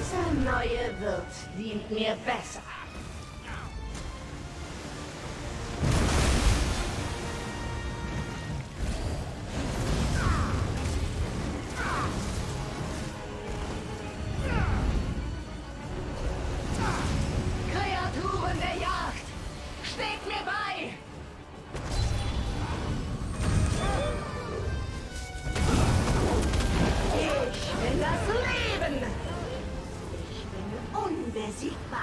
Dieser neue Wirt dient mir besser. Kreaturen der Jagd! Steht mir bei! Ich will das Leben! Ich bin unbesiegbar!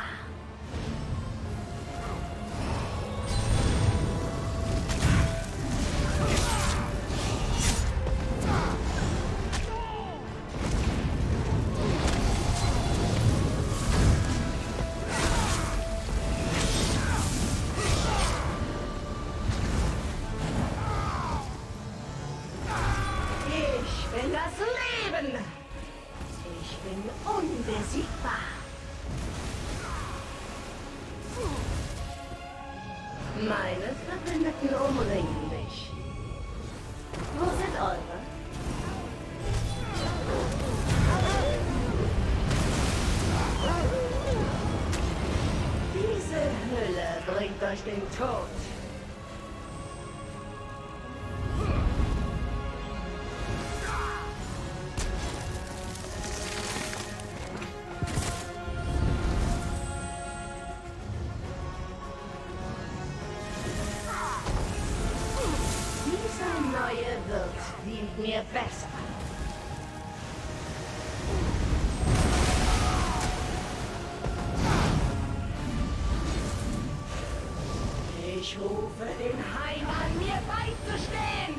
Ich will das Leben! Ich bin unbesiegbar! Meine Verbündeten umringen mich. Wo sind eure? Diese Hülle bringt euch den Tod. Dieser neue Wirt dient mir besser. Ich rufe den Heim an, mir beizustehen!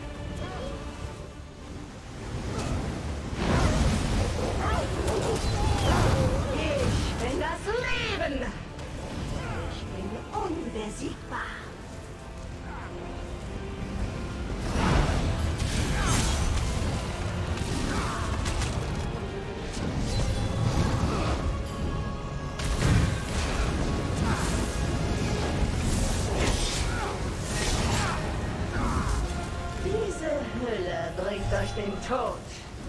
Ich bin das Leben! Ich bin unbesiegbar! Diese Hülle bringt euch den Tod.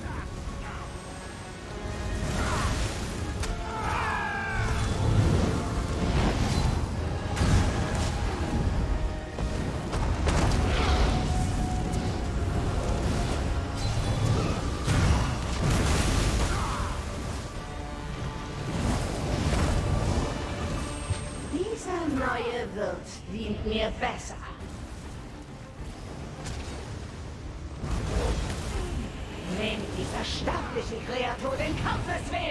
Dieser neue Wirt dient mir besser. Nehmt dieser sterblichen Kreatur den Kampfesweg!